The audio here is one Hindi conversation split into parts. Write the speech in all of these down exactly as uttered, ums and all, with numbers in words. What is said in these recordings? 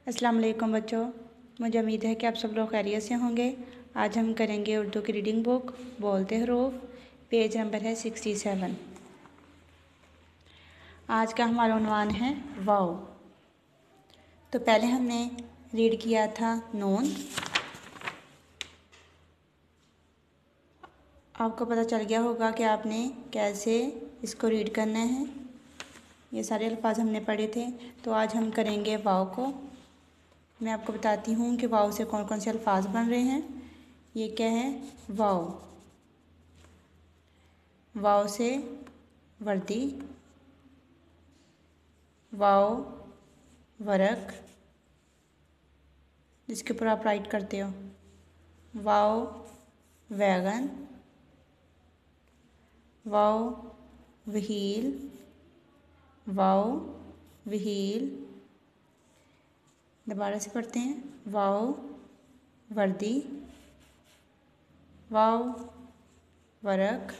अस्सलाम वालेकुम बच्चों, मुझे उम्मीद है कि आप सब लोग खैरियत से होंगे। आज हम करेंगे उर्दू की रीडिंग बुक बोलते हरूफ। पेज नंबर है सिक्सटी सेवन। आज का हमारा उन्वान है वाओ। तो पहले हमने रीड किया था नून। आपको पता चल गया होगा कि आपने कैसे इसको रीड करना है। ये सारे अल्फाज हमने पढ़े थे। तो आज हम करेंगे वाओ को। मैं आपको बताती हूँ कि वाओ से कौन कौन से अल्फाज बन रहे हैं। ये क्या है? वाओ। वाओ से वर्दी, वाओ वरक जिसके ऊपर आप राइट करते हो, वाओ वैगन, वाओ व्हील, वाओ व्हील। दोबारा से पढ़ते हैं, वाओ वर्दी, वाओ वरक,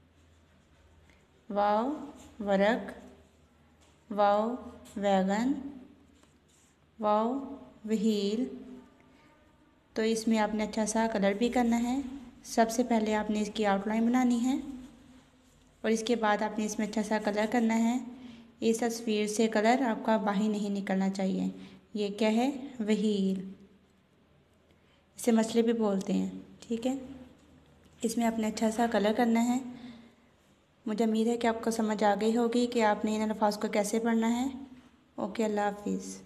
वाओ वरक, वाओ वैगन, वाओ व्हील। तो इसमें आपने अच्छा सा कलर भी करना है। सबसे पहले आपने इसकी आउटलाइन बनानी है और इसके बाद आपने इसमें अच्छा सा कलर करना है। इस तस्वीर से कलर आपका बाहर नहीं निकलना चाहिए। ये क्या है? व्हील। इसे मछली भी बोलते हैं, ठीक है। इसमें आपने अच्छा सा कलर करना है। मुझे उम्मीद है कि आपको समझ आ गई होगी कि आपने इन अल्फाज को कैसे पढ़ना है। ओके, अल्लाह हाफिज़।